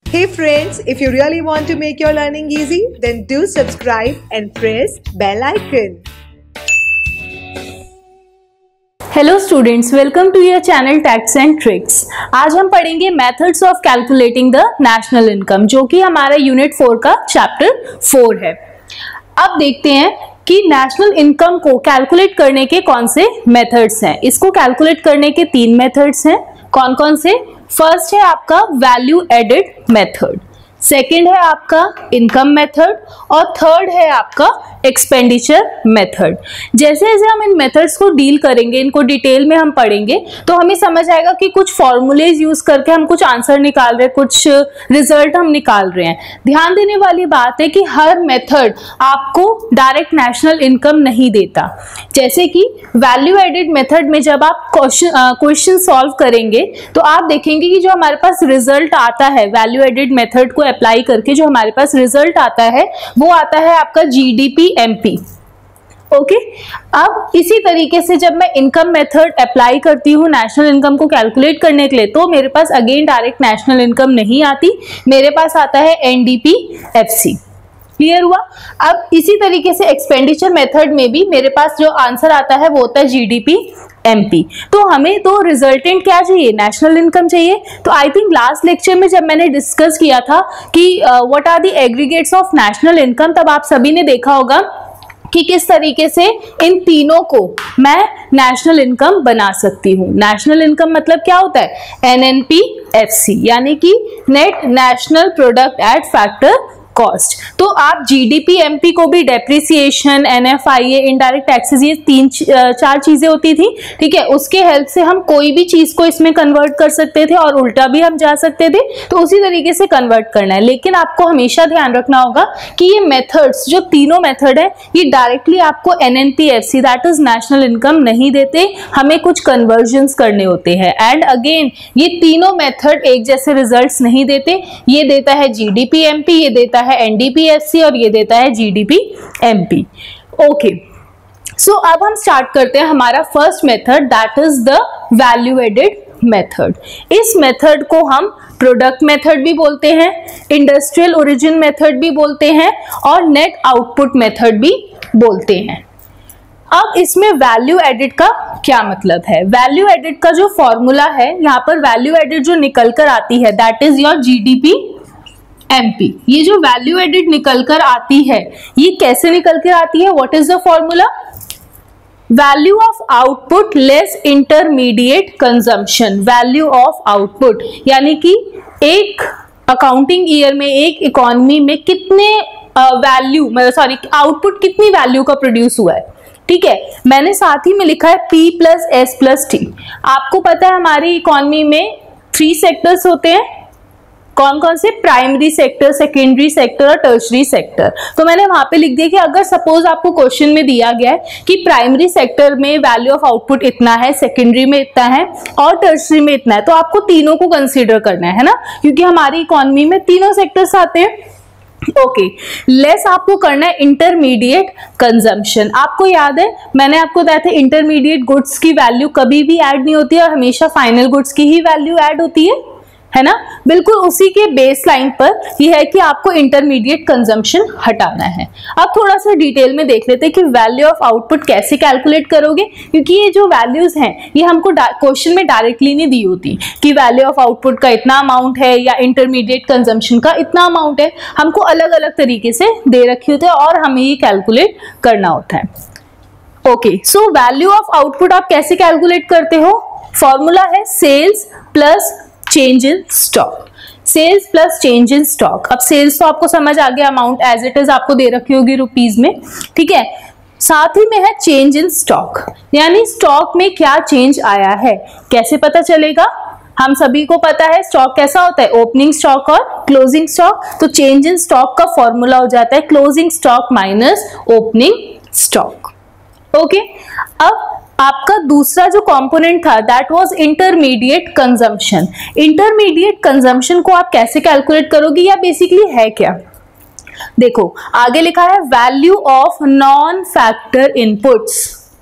Hey friends, if you really want to make your learning easy, then do subscribe and press bell icon. Hello students, welcome to your channel tacts and tricks. आज हम पढ़ेंगे methods of calculating the national income, जो कि हमारा unit 4 का chapter 4 है। अब देखते हैं कि नेशनल इनकम को कैलकुलेट करने के कौन से मेथड्स हैं। इसको कैलकुलेट करने के 3 मेथड्स हैं। कौन कौन से? फर्स्ट है आपका वैल्यू एडेड मेथड, सेकेंड है आपका इनकम मेथड और थर्ड है आपका एक्सपेंडिचर मेथड। जैसे जैसे हम इन मेथड्स को डील करेंगे, इनको डिटेल में हम पढ़ेंगे, तो हमें समझ आएगा कि कुछ फॉर्मूलेज यूज करके हम कुछ आंसर निकाल रहे हैं, कुछ रिजल्ट हम निकाल रहे हैं। ध्यान देने वाली बात है कि हर मेथड आपको डायरेक्ट नेशनल इनकम नहीं देता। जैसे कि वैल्यू एडेड मेथड में जब आप क्वेश्चन सॉल्व करेंगे तो आप देखेंगे कि जो हमारे पास रिजल्ट आता है वैल्यू एडेड मेथड को अप्लाई करके, जो हमारे पास रिजल्ट आता है वो आता है आपका जीडीपी एमपी। ओके, अब इसी तरीके से जब मैं इनकम मेथड अप्लाई करती हूँ नेशनल इनकम को कैलकुलेट करने के लिए, तो मेरे पास अगेन डायरेक्ट नेशनल इनकम नहीं आती, मेरे पास आता है एनडीपी एफसी। क्लियर हुआ? अब इसी तरीके से एक्सपेंडिचर मेथड में भी मेरे पास जो आंसर आता है वो होता है जीडीपी एमपी। तो हमें तो रिजल्टेंट क्या चाहिए? नेशनल इनकम चाहिए। तो आई थिंक लास्ट लेक्चर में जब मैंने डिस्कस किया था कि what are the aggregates of national income, तब आप सभी ने देखा होगा कि किस तरीके से इन तीनों को मैं नेशनल इनकम बना सकती हूँ। नेशनल इनकम मतलब क्या होता है? एनएनपी एफसी, यानी कि net national product at factor cost. तो आप जीडीपी एमपी को भी डेप्रिसिएशन, एनएफआईए, इनडायरेक्ट टैक्सेस, ये 3-4 चीजें होती थी, ठीक है, उसके हेल्प से हम कोई भी चीज को इसमें कन्वर्ट कर सकते थे और उल्टा भी हम जा सकते थे। तो उसी तरीके से कन्वर्ट करना है, लेकिन आपको हमेशा ध्यान रखना होगा कि ये मेथड्स, जो तीनों मेथड है, ये डायरेक्टली आपको NNPFC that is national income नहीं देते, हमें कुछ कन्वर्जन्स करने होते हैं। एंड अगेन ये तीनों मेथड एक जैसे रिजल्ट्स नहीं देते। ये देता है जीडीपी एमपी, ये देता है एनडीपीएफसी और ये देता है जीडीपी एमपी। ओके, सो अब हम स्टार्ट करते हैं हमारा first method, that is the value added method. इस मेथड को हम प्रोडक्ट मेथड भी बोलते हैं, इंडस्ट्रियल ओरिजिन मेथड भी बोलते हैं और नेट आउटपुट मेथड भी बोलते हैं। अब इसमें वैल्यू एडेड का क्या मतलब है? वैल्यू एडेड का जो फॉर्मूला है, यहाँ पर वैल्यू एडेड जो निकल कर आती है that is your GDP MP. ये जो वैल्यू एडेड निकल कर आती है, ये कैसे निकल कर आती है? What is the formula? Value of output less intermediate consumption. Value of output यानी कि एक अकाउंटिंग ईयर में, एक इकोनॉमी में कितने आउटपुट कितनी वैल्यू का प्रोड्यूस हुआ है। ठीक है, मैंने साथ ही में लिखा है P plus S plus T। आपको पता है हमारी इकोनॉमी में 3 सेक्टर्स होते हैं। कौन कौन से? प्राइमरी सेक्टर, सेकेंडरी सेक्टर और टर्शरी सेक्टर। तो मैंने वहां पे लिख दिया कि अगर सपोज आपको क्वेश्चन में दिया गया है कि प्राइमरी सेक्टर में वैल्यू ऑफ आउटपुट इतना है, सेकेंडरी में इतना है और टर्शरी में इतना है, तो आपको तीनों को कंसीडर करना है ना, क्योंकि हमारी इकोनॉमी में तीनों सेक्टर्स आते हैं। ओके, लेस आपको करना है इंटरमीडिएट कंजम्पशन। आपको याद है मैंने आपको बताया था इंटरमीडिएट गुड्स की वैल्यू कभी भी ऐड नहीं होती और हमेशा फाइनल गुड्स की ही वैल्यू ऐड होती है ना। बिल्कुल उसी के बेस लाइन पर यह है कि आपको इंटरमीडिएट कंजम्पशन हटाना है। अब थोड़ा सा डिटेल में देख लेते हैं कि वैल्यू ऑफ आउटपुट कैसे कैलकुलेट करोगे, क्योंकि ये जो वैल्यूज हैं ये हमको क्वेश्चन में डायरेक्टली नहीं दी होती कि वैल्यू ऑफ आउटपुट का इतना अमाउंट है या इंटरमीडिएट कंजम्पशन का इतना अमाउंट है। हमको अलग अलग तरीके से दे रखी होती है और हमें ये कैलकुलेट करना होता है। Okay, so value of output आप कैसे कैलकुलेट करते हो? फॉर्मूला है sales plus change in stock. Sales plus change in stock. अब सेल्स तो आपको समझ आ गया, अमाउंट एज इट इज आपको दे रखी होगी रुपीज में, ठीक है। साथ ही में है चेंज इन स्टॉक, यानी स्टॉक में क्या चेंज आया है। कैसे पता चलेगा? हम सभी को पता है स्टॉक कैसा होता है, ओपनिंग स्टॉक और क्लोजिंग स्टॉक। तो चेंज इन स्टॉक का फॉर्मूला हो जाता है closing stock minus opening stock. Okay, अब आपका दूसरा जो कंपोनेंट था that was intermediate consumption. Intermediate consumption को आप कैसे कैलकुलेट करोगे या बेसिकली है क्या? देखो आगे लिखा है value of non factor inputs.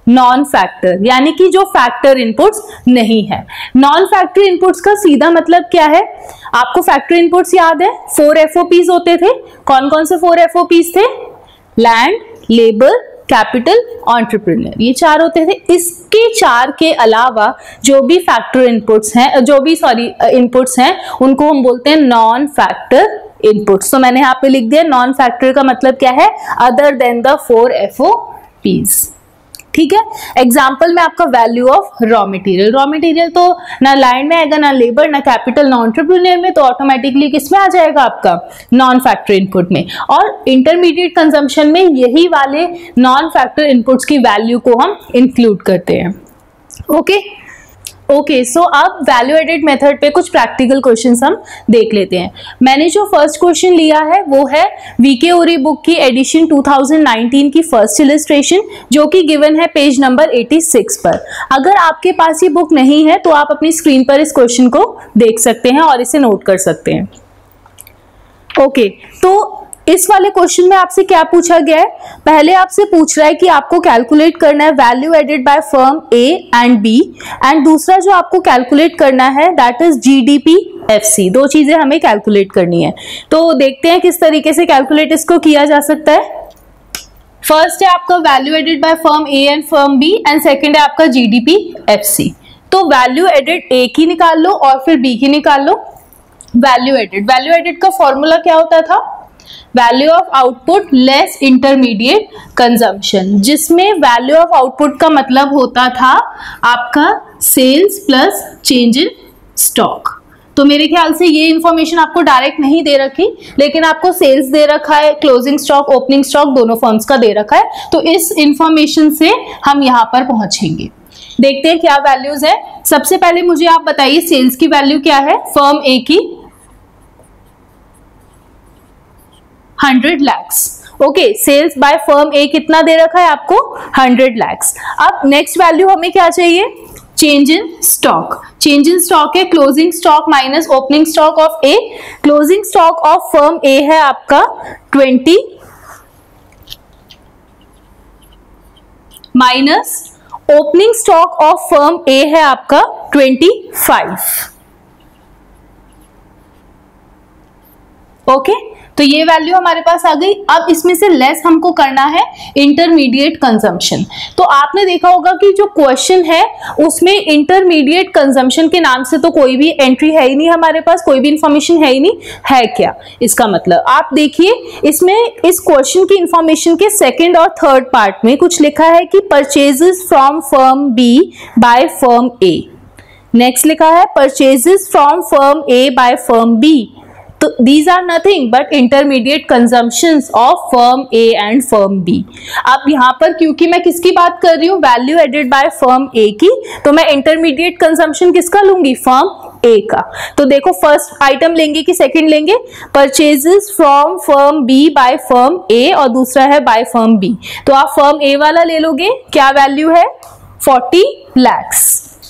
Non factor, यानी कि जो फैक्टर इनपुट्स नहीं है। नॉन फैक्टर इनपुट्स का सीधा मतलब क्या है? आपको फैक्टर इनपुट्स याद है, 4 FOPs होते थे। कौन कौन से 4 FOPs थे? लैंड, लेबर, कैपिटल, एंटरप्रेन्योर, ये 4 होते थे। इसके 4 के अलावा जो भी फैक्टर इनपुट्स हैं, इनपुट्स हैं, उनको हम बोलते हैं नॉन फैक्टर इनपुट्स। तो मैंने यहाँ पे लिख दिया नॉन फैक्टर का मतलब क्या है? Other than the 4 FOPs। ठीक है। एग्जाम्पल में आपका value of raw material, raw material तो ना लैंड में आएगा, ना लेबर, ना कैपिटल, ना एंटरप्रेन्योर में, तो ऑटोमेटिकली किसमें आ जाएगा? आपका नॉन फैक्टर इनपुट में। और इंटरमीडिएट कंजम्पशन में यही वाले नॉन फैक्टर इनपुट्स की वैल्यू को हम इंक्लूड करते हैं। ओके, सो अब वैल्यू एडेड मेथड पे कुछ प्रैक्टिकल क्वेश्चंस हम देख लेते हैं। मैंने जो फर्स्ट क्वेश्चन लिया है वो है वीके ओरी बुक की एडिशन 2019 की फर्स्ट इलस्ट्रेशन, जो कि गिवन है पेज नंबर 86 पर। अगर आपके पास ये बुक नहीं है तो आप अपनी स्क्रीन पर इस क्वेश्चन को देख सकते हैं और इसे नोट कर सकते हैं। ओके, तो इस वाले क्वेश्चन में आपसे क्या पूछा गया है? पहले आपसे पूछ रहा है कि आपको कैलकुलेट करना है value added by firm A and B, and दूसरा जो आपको कैलकुलेट करना है दैट इज जीडीपी एफसी। 2 चीजें हमें कैलकुलेट करनी है। तो देखते हैं किस तरीके से कैलकुलेट इसको किया जा सकता है। फर्स्ट है आपका value added by firm A and firm B, and second है आपका जीडीपी एफसी। तो वैल्यू एडेड ए की निकाल लो और फिर बी की निकाल लो। वैल्यू एडेड का फॉर्मूला क्या होता था? Value of output less intermediate consumption, जिसमें वैल्यू ऑफ आउटपुट का मतलब होता था आपका sales plus change in stock. तो मेरे ख्याल से ये इंफॉर्मेशन आपको डायरेक्ट नहीं दे रखी, लेकिन आपको सेल्स दे रखा है, क्लोजिंग स्टॉक, ओपनिंग स्टॉक दोनों फर्म्स का दे रखा है। तो इस इंफॉर्मेशन से हम यहाँ पर पहुंचेंगे। देखते हैं क्या वैल्यूज है। सबसे पहले मुझे आप बताइए सेल्स की वैल्यू क्या है? फर्म ए की 100 lakhs। Okay, sales by firm A कितना दे रखा है आपको? 100 lakhs। अब नेक्स्ट वैल्यू हमें क्या चाहिए? Change in stock. Change in stock है closing stock minus opening stock of A. Closing stock of firm A है आपका 20 minus opening stock of firm A है आपका 25। ओके, तो ये वैल्यू हमारे पास आ गई। अब इसमें से लेस हमको करना है इंटरमीडिएट कंजम्पशन। तो आपने देखा होगा कि जो क्वेश्चन है उसमें इंटरमीडिएट कंजम्पशन के नाम से तो कोई भी एंट्री है ही नहीं, हमारे पास कोई भी इंफॉर्मेशन है ही नहीं। है क्या इसका मतलब? आप देखिए इसमें इस क्वेश्चन की इंफॉर्मेशन के सेकेंड और थर्ड पार्ट में कुछ लिखा है कि purchases from firm B by firm A. Next लिखा है purchases from firm A by firm B. तो these are nothing but intermediate consumptions of firm A and firm B। अब यहाँ पर क्योंकि मैं किसकी बात कर रही हूँ? Value added by firm A की, तो मैं इंटरमीडिएट कंजम्पशन किसका लूंगी? फर्म A का। तो देखो फर्स्ट आइटम लेंगे कि सेकंड लेंगे? Purchases from firm B by firm A, और दूसरा है बाय फर्म B। तो आप फर्म A वाला ले लोगे। क्या वैल्यू है? 40 lakhs।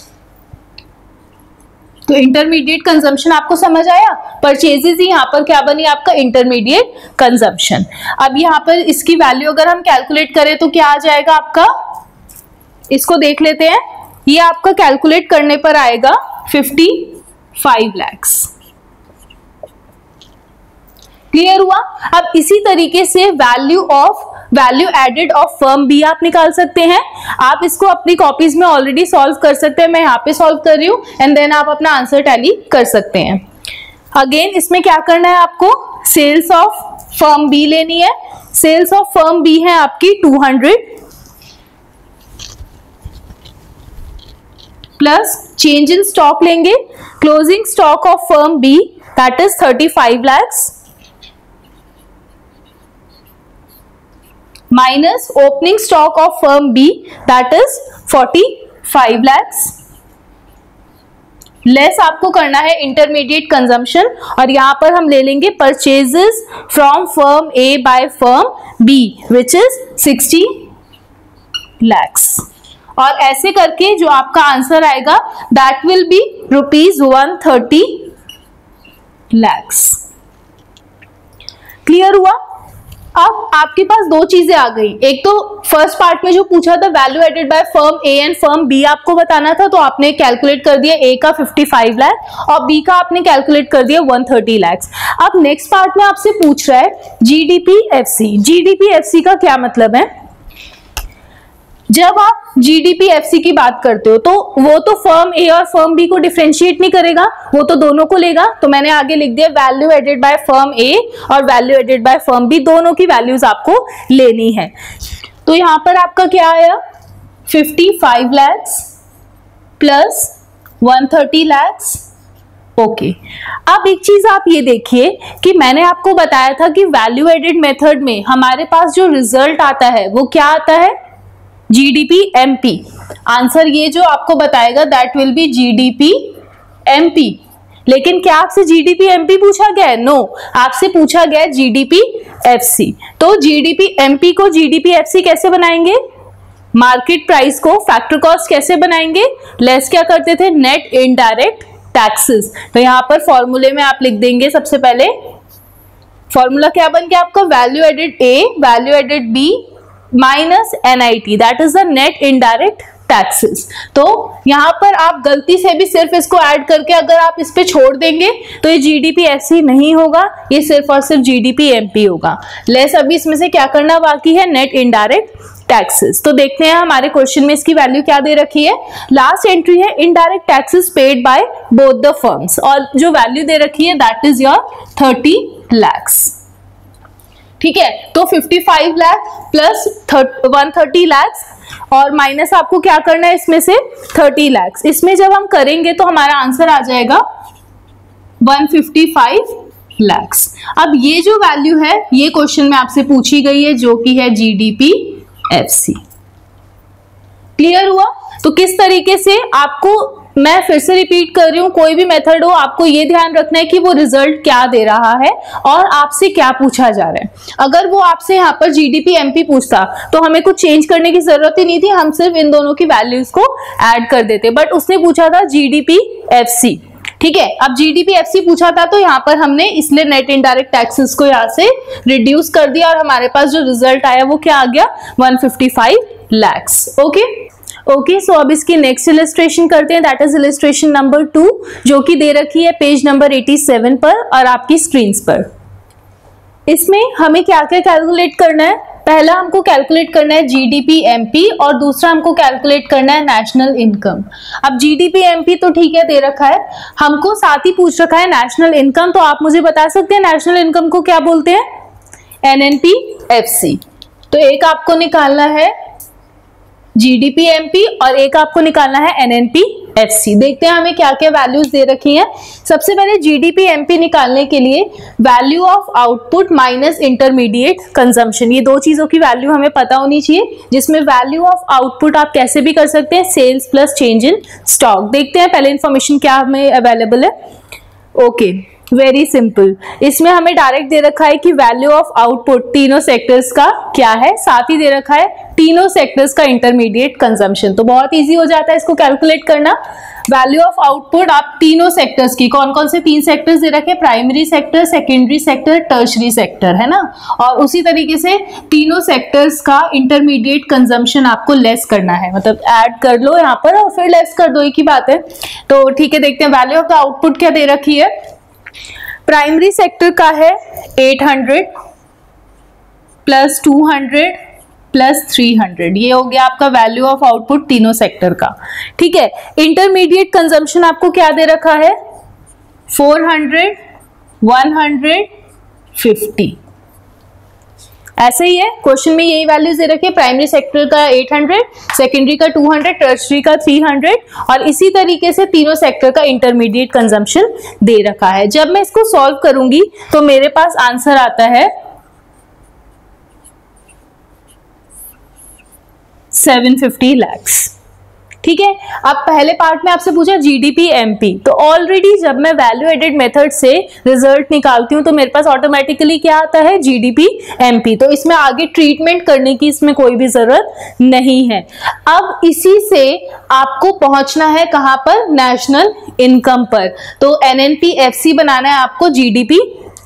तो इंटरमीडिएट कंजम्पशन आपको समझ आया? परचेजेस ही यहाँ पर क्या बनी? आपका इंटरमीडिएट कंजम्पशन। अब यहाँ पर इसकी वैल्यू अगर हम कैलकुलेट करें तो क्या आ जाएगा आपका? इसको देख लेते हैं। ये आपका कैलकुलेट करने पर आएगा 55 lakhs। क्लियर हुआ? अब इसी तरीके से value added of firm B आप निकाल सकते हैं। आप इसको अपनी कॉपीज में ऑलरेडी सॉल्व कर सकते हैं। मैं यहाँ पे सॉल्व कर रही हूँ, एंड देन आप अपना आंसर टैली कर सकते हैं। अगेन इसमें क्या करना है आपको? सेल्स ऑफ फर्म बी लेनी है। सेल्स ऑफ फर्म बी है आपकी 200 प्लस चेंज इन स्टॉक लेंगे। Closing stock of firm B that is 35 lakhs minus opening stock of firm B that is 45 lakhs। Less आपको करना है इंटरमीडिएट कंजम्पशन, और यहां पर हम ले लेंगे purchases from firm A by firm B which is 60 lakhs। और ऐसे करके जो आपका आंसर आएगा that will be ₹130 lakhs। Clear हुआ? अब आपके पास दो चीजें आ गई, एक तो फर्स्ट पार्ट में जो पूछा था value added by firm A and firm B आपको बताना था, तो आपने कैलकुलेट कर दिया ए का 55 लाख और बी का आपने कैलकुलेट कर दिया 130 लाख। अब नेक्स्ट पार्ट में आपसे पूछ रहा है जीडीपी एफसी। जीडीपी एफसी का क्या मतलब है? जब आप जीडीपी एफसी की बात करते हो तो वो तो फर्म ए और फर्म बी को डिफरेंशिएट नहीं करेगा, वो तो दोनों को लेगा। तो मैंने आगे लिख दिया value added by firm A और value added by firm B, दोनों की वैल्यूज आपको लेनी है। तो यहां पर आपका क्या आया 55 लाख प्लस 130 लाख। ओके, अब एक चीज आप ये देखिए कि मैंने आपको बताया था कि वैल्यू एडेड मेथड में हमारे पास जो रिजल्ट आता है वो क्या आता है? GDP MP. आंसर ये जो आपको बताएगा that will be GDP MP. लेकिन क्या आपसे जीडीपी एमपी पूछा गया है? नो, आपसे पूछा गया है जीडीपी एफसी। तो जीडीपी एमपी को जीडीपी एफसी कैसे बनाएंगे? मार्केट प्राइस को फैक्टर कॉस्ट कैसे बनाएंगे? लेस क्या करते थे? Net indirect taxes. तो यहां पर फॉर्मूले में आप लिख देंगे, सबसे पहले फॉर्मूला क्या बन गया आपका? Value added A, value added B minus NIT, that is the net indirect taxes. तो यहां पर आप गलती से भी सिर्फ इसको ऐड करके अगर आप इस पे छोड़ देंगे तो ये जीडीपी एफसी नहीं होगा, ये सिर्फ और सिर्फ जीडीपी एमपी होगा। लेस अभी इसमें से क्या करना बाकी है? Net indirect taxes. तो देखते हैं हमारे क्वेश्चन में इसकी वैल्यू क्या दे रखी है। लास्ट एंट्री है indirect taxes paid by both the firms, और जो वैल्यू दे रखी है दैट इज योर 30 लाख। ठीक है, तो 55 लाख प्लस 130 लाख और माइनस आपको क्या करना है इसमें से 30 लाख। इसमें जब हम करेंगे तो हमारा आंसर आ जाएगा 155 लाख। अब ये जो वैल्यू है ये क्वेश्चन में आपसे पूछी गई है, जो कि है जीडीपी एफसी। क्लियर हुआ? तो किस तरीके से आपको, मैं फिर से रिपीट कर रही हूं, कोई भी मेथड हो आपको ये ध्यान रखना है कि वो रिजल्ट क्या दे रहा है और आपसे क्या पूछा जा रहा है। अगर वो आपसे यहाँ पर जीडीपी एमपी पूछता तो हमें कुछ चेंज करने की जरूरत ही नहीं थी, हम सिर्फ इन दोनों की वैल्यूज को ऐड कर देते, बट उसने पूछा था जीडीपी एफसी। ठीक है, अब जीडीपी एफसी पूछा था तो यहाँ पर हमने इसलिए नेट इनडायरेक्ट टैक्सेस को यहाँ से रिड्यूस कर दिया और हमारे पास जो रिजल्ट आया वो क्या आ गया? 155 लाख। ओके, सो अब इसकी नेक्स्ट इलस्ट्रेशन करते हैं, दैट इज इलस्ट्रेशन नंबर 2, जो कि दे रखी है पेज नंबर 87 पर और आपकी स्क्रीन पर। इसमें हमें क्या क्या कैलकुलेट करना है? पहला हमको कैलकुलेट करना है जीडीपी एमपी और दूसरा हमको कैलकुलेट करना है नेशनल इनकम। अब जीडीपी एमपी तो ठीक है दे रखा है, हमको साथ ही पूछ रखा है नेशनल इनकम। तो आप मुझे बता सकते हैं नेशनल इनकम को क्या बोलते हैं? NNP FC. तो एक आपको निकालना है जीडीपी एमपी और एक आपको निकालना है एनएनपी एफसी। देखते हैं हमें क्या क्या वैल्यूज दे रखी हैं। सबसे पहले जीडीपी एमपी निकालने के लिए value of output minus intermediate consumption, ये दो चीजों की वैल्यू हमें पता होनी चाहिए, जिसमें वैल्यू ऑफ आउटपुट आप कैसे भी कर सकते हैं, sales plus change in stock. देखते हैं पहले इंफॉर्मेशन क्या हमें अवेलेबल है। ओके, वेरी सिंपल, इसमें हमें डायरेक्ट दे रखा है कि वैल्यू ऑफ आउटपुट तीनों सेक्टर्स का क्या है, साथ ही दे रखा है तीनों सेक्टर्स का इंटरमीडिएट कंजम्पशन। तो बहुत इजी हो जाता है इसको कैलकुलेट करना। वैल्यू ऑफ आउटपुट आप तीनों सेक्टर्स की, कौन कौन से तीन सेक्टर्स दे रखे? Primary sector, secondary sector, tertiary sector, है ना। और उसी तरीके से तीनों सेक्टर्स का इंटरमीडिएट कंजम्पशन आपको लेस करना है, मतलब ऐड कर लो यहाँ पर और फिर लेस कर दो, एक ही बात है। तो ठीक है, देखते हैं वैल्यू ऑफ द आउटपुट क्या दे रखी है। प्राइमरी सेक्टर का है 800 प्लस 200 प्लस 300, ये हो गया आपका वैल्यू ऑफ आउटपुट तीनों सेक्टर का। ठीक है, इंटरमीडिएट कंजम्पशन आपको क्या दे रखा है? 400, 150। ऐसे ही है, क्वेश्चन में यही वैल्यूज दे रखे, प्राइमरी सेक्टर का 800, सेकेंडरी का 200, टर्शरी का 300 और इसी तरीके से तीनों सेक्टर का इंटरमीडिएट कंजम्पशन दे रखा है। जब मैं इसको सॉल्व करूंगी तो मेरे पास आंसर आता है 750 लाख। ठीक है, अब पहले पार्ट में आपसे पूछा जीडीपी एमपी, तो ऑलरेडी जब मैं वैल्यू एडेड मेथड से रिजल्ट निकालती हूं तो मेरे पास ऑटोमेटिकली क्या आता है? GDP MP. तो इसमें आगे ट्रीटमेंट करने की इसमें कोई भी जरूरत नहीं है। अब इसी से आपको पहुंचना है कहां पर? नेशनल इनकम पर। तो एनएनपी एफसी बनाना है आपको जीडीपी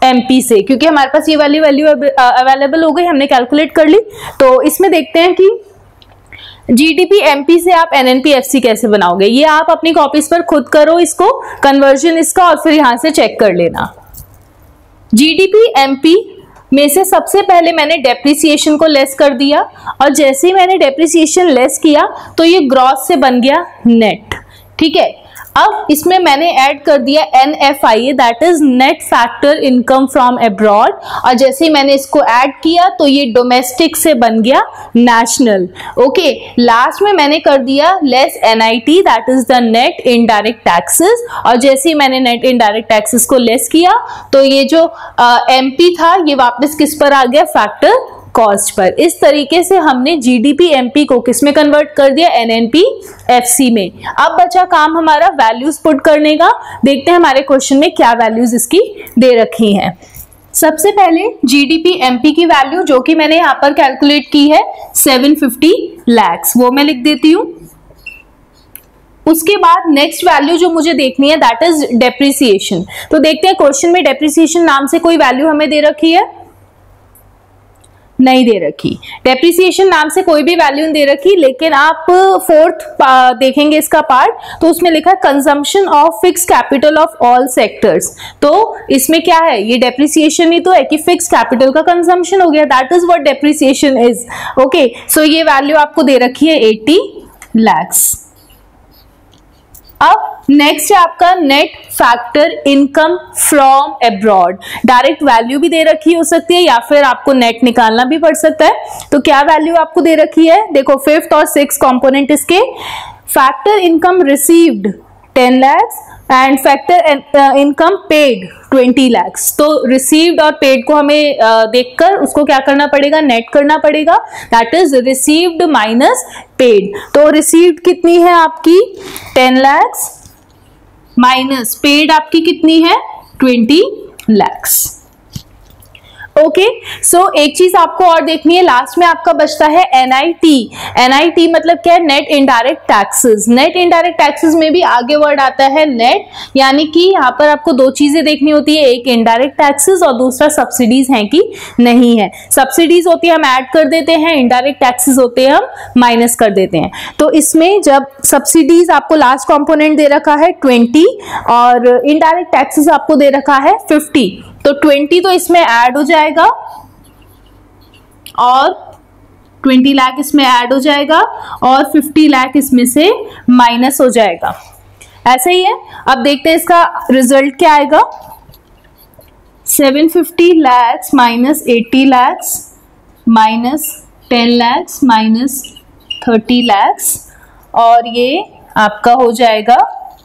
एमपी से, क्योंकि हमारे पास ये वाली वैल्यू अवेलेबल हो गई, हमने कैलकुलेट कर ली। तो इसमें देखते हैं कि जीडीपी एमपी से आप एनएनपी एफसी कैसे बनाओगे। ये आप अपनी कॉपीज पर खुद करो इसको कन्वर्जन इसका, और फिर यहां से चेक कर लेना। जीडीपी एमपी में से सबसे पहले मैंने डेप्रिसिएशन को लेस कर दिया, और जैसे ही मैंने डेप्रिसिएशन लेस किया तो ये ग्रॉस से बन गया नेट। ठीक है, अब इसमें मैंने ऐड कर दिया NFIA, that is net factor income from abroad, और जैसे ही मैंने इसको ऐड किया तो ये डोमेस्टिक से बन गया नेशनल। ओके, लास्ट में मैंने कर दिया less NIT, that is the net indirect taxes, और जैसे ही मैंने नेट इनडायरेक्ट टैक्सेस को लेस किया तो ये जो MP था ये वापस किस पर आ गया, फैक्टर कॉस्ट पर। इस तरीके से हमने जीडीपी एमपी को किस में कन्वर्ट कर दिया, एनएनपी एफसी में। अब बचा काम हमारा वैल्यूज पुट करने का। देखते हैं हमारे क्वेश्चन में क्या वैल्यूज इसकी दे रखी हैं। सबसे पहले जीडीपी एमपी की वैल्यू जो कि मैंने यहां पर कैलकुलेट की है 750 lakhs, वो मैं लिख देती हूं। उसके बाद नेक्स्ट वैल्यू जो मुझे देखनी है दैट इज डेप्रिसिएशन। तो देखते हैं क्वेश्चन में डेप्रिसिएशन नाम से कोई वैल्यू हमें दे रखी है, नहीं दे रखी। डेप्रिसिएशन नाम से कोई भी वैल्यू नहीं दे रखी, लेकिन आप फोर्थ देखेंगे इसका पार्ट, तो उसमें लिखा है consumption of fix capital of all sectors. तो इसमें क्या है, ये डेप्रिसिएशन ही तो है कि फिक्स कैपिटल का कंजम्पशन हो गया, that is what depreciation is. Okay, so ये वैल्यू आपको दे रखी है 80 lakhs। अब नेक्स्ट है आपका net factor income from abroad. Direct value भी दे रखी हो सकती है या फिर आपको नेट निकालना भी पड़ सकता है। तो क्या वैल्यू आपको दे रखी है, देखो फिफ्थ और सिक्स कंपोनेंट इसके। Factor income received 10 lakhs and factor income paid 20 lakhs। तो रिसीव्ड और पेड को हमें देखकर उसको क्या करना पड़ेगा, नेट करना पड़ेगा, that is received minus paid. तो रिसीव्ड कितनी है आपकी 10 lakhs माइनस पेड आपकी कितनी है 20 lakhs। ओके, सो एक चीज आपको और देखनी है, लास्ट में आपका बचता है NIT। NIT मतलब क्या है, net indirect taxes. Net indirect taxes में भी आगे वर्ड आता है नेट, यानी कि यहाँ पर आपको दो चीजें देखनी होती है, एक इनडायरेक्ट टैक्सेस और दूसरा सब्सिडीज हैं कि नहीं है। सब्सिडीज होती है हम ऐड कर देते हैं, इनडायरेक्ट टैक्सेस होते हैं हम माइनस कर देते हैं। तो इसमें जब सब्सिडीज आपको लास्ट कॉम्पोनेंट दे रखा है 20 और इनडायरेक्ट टैक्सेस आपको दे रखा है 50, तो 20 तो इसमें ऐड हो जाएगा और 20 लाख इसमें ऐड हो जाएगा और 50 लाख इसमें से माइनस हो जाएगा। ऐसा ही है। अब देखते हैं इसका रिजल्ट क्या आएगा। 750 lakhs minus 80 lakhs minus 10 lakhs minus 30 lakhs और ये आपका हो जाएगा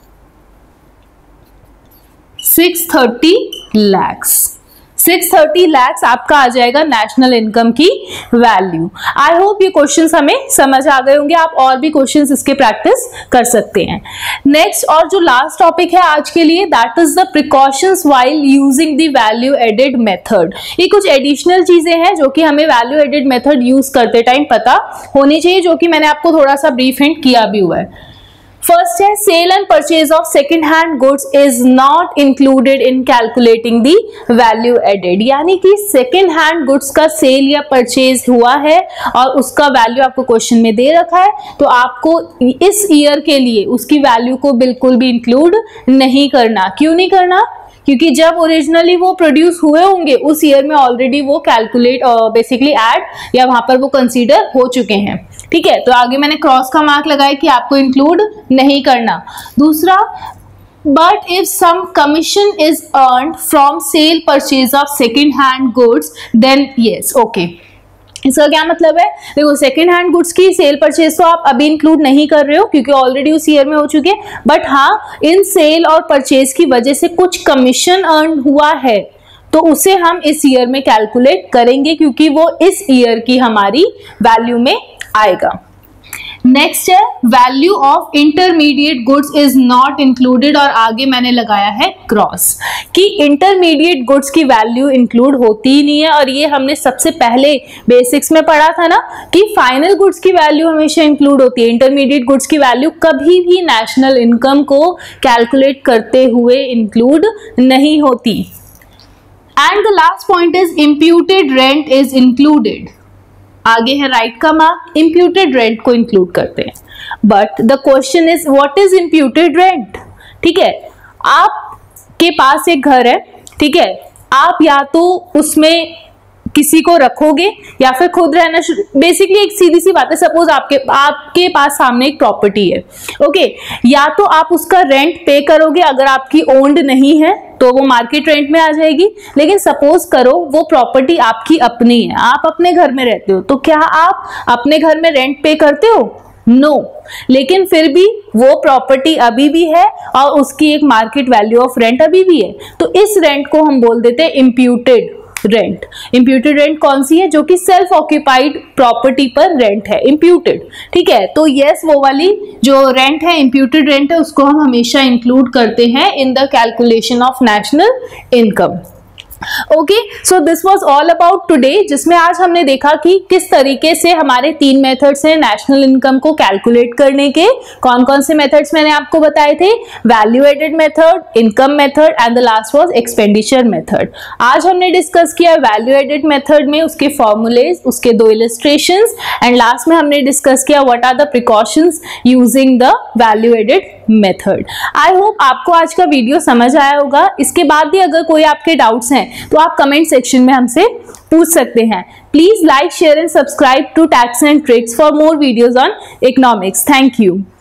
630 lakhs। 630 lakhs आपका आ जाएगा नेशनल इनकम की वैल्यू। आई होप ये क्वेश्चंस हमें समझ आ गए होंगे। आप और भी क्वेश्चंस इसके प्रैक्टिस कर सकते हैं। नेक्स्ट और जो लास्ट टॉपिक है आज के लिए, that is the precautions while using the value added method. ये कुछ एडिशनल चीजें हैं जो कि हमें वैल्यू एडेड मेथड यूज करते टाइम पता होनी चाहिए, जो कि मैंने आपको थोड़ा सा ब्रीफ हिंट किया भी हुआ है। फर्स्ट है sale and purchase of second hand goods is not included in calculating the value added, यानी कि सेकेंड हैंड गुड्स का सेल या परचेज हुआ है और उसका वैल्यू आपको क्वेश्चन में दे रखा है, तो आपको इस ईयर के लिए उसकी वैल्यू को बिल्कुल भी इंक्लूड नहीं करना। क्यों नहीं करना? क्योंकि जब ओरिजिनली वो प्रोड्यूस हुए होंगे उस ईयर में ऑलरेडी वो कैलकुलेट बेसिकली ऐड या वहां पर वो कंसीडर हो चुके हैं। ठीक है, तो आगे मैंने क्रॉस का मार्क लगाया कि आपको इंक्लूड नहीं करना। दूसरा, but if some commission is earned from sale purchase of second hand goods then yes okay. इसका क्या मतलब है, देखो सेकेंड हैंड गुड्स की सेल परचेज तो आप अभी इंक्लूड नहीं कर रहे हो क्योंकि ऑलरेडी उस ईयर में हो चुके हैं, बट हाँ इन सेल और परचेज की वजह से कुछ कमीशन अर्न हुआ है तो उसे हम इस ईयर में कैलकुलेट करेंगे क्योंकि वो इस ईयर की हमारी वैल्यू में आएगा। नेक्स्ट है value of intermediate goods is not included और आगे मैंने लगाया है क्रॉस कि इंटरमीडिएट गुड्स की वैल्यू इंक्लूड होती ही नहीं है। और ये हमने सबसे पहले बेसिक्स में पढ़ा था ना कि फाइनल गुड्स की वैल्यू हमेशा इंक्लूड होती है, इंटरमीडिएट गुड्स की वैल्यू कभी भी नेशनल इनकम को कैलकुलेट करते हुए इंक्लूड नहीं होती। And the last point is imputed rent is included. आगे है राइट का मार्क, इम्प्यूटेड रेंट को इंक्लूड करते हैं। But the question is what is imputed rent. ठीक है, आपके पास एक घर है, ठीक है, आप या तो उसमें किसी को रखोगे या फिर खुद रहना बेसिकली एक सीधी सी बात है, सपोज आपके पास सामने एक प्रॉपर्टी है, ओके, या तो आप उसका रेंट पे करोगे, अगर आपकी ओन्ड नहीं है तो वो मार्केट रेंट में आ जाएगी, लेकिन सपोज करो वो प्रॉपर्टी आपकी अपनी है, आप अपने घर में रहते हो, तो क्या आप अपने घर में रेंट पे करते हो? नो लेकिन फिर भी वो प्रॉपर्टी अभी भी है और उसकी एक मार्केट वैल्यू ऑफ रेंट अभी भी है, तो इस रेंट को हम बोल देते हैं इम्प्यूटेड रेंट। इम्प्यूटेड रेंट कौन सी है? जो कि सेल्फ ऑक्यूपाइड प्रॉपर्टी पर रेंट है, इम्प्यूटेड। ठीक है, तो यस वो वाली जो रेंट है, इम्प्यूटेड रेंट है, उसको हम हमेशा इंक्लूड करते हैं in the calculation of national income. Okay, so this was all about today, जिसमें आज हमने देखा कि किस तरीके से हमारे 3 मेथड्स हैं नेशनल इनकम को कैलकुलेट करने के। कौन कौन से मेथड्स मैंने आपको बताए थे? Value added method, income method and the last was expenditure method. आज हमने डिस्कस किया वैल्यू एडेड मेथड में उसके फॉर्मूलेज, उसके 2 इलस्ट्रेशंस, एंड लास्ट में हमने डिस्कस किया what are the precautions using the value added method. I hope आपको आज का वीडियो समझ आया होगा। इसके बाद भी अगर कोई आपके डाउट्स हैं तो आप कमेंट सेक्शन में हमसे पूछ सकते हैं। Please like, share and subscribe to tax and tricks for more videos on economics. Thank you.